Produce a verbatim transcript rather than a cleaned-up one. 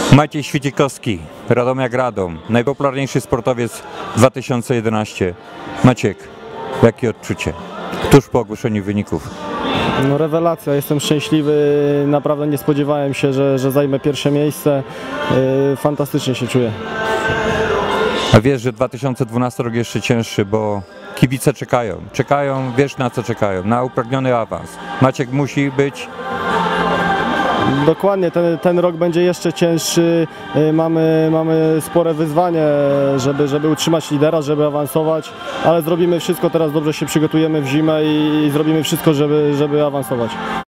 Maciej Świdzikowski, Radomiak Radom, najpopularniejszy sportowiec dwa tysiące jedenaście. Maciek, jakie odczucie tuż po ogłoszeniu wyników? No rewelacja, jestem szczęśliwy, naprawdę nie spodziewałem się, że, że zajmę pierwsze miejsce, yy, fantastycznie się czuję. A wiesz, że dwa tysiące dwunasty rok jeszcze cięższy, bo kibice czekają, czekają, wiesz na co czekają, na upragniony awans. Maciek musi być. Dokładnie, ten, ten rok będzie jeszcze cięższy, yy, mamy, mamy spore wyzwanie, żeby, żeby utrzymać lidera, żeby awansować, ale zrobimy wszystko, teraz dobrze się przygotujemy w zimę i, i zrobimy wszystko, żeby, żeby awansować.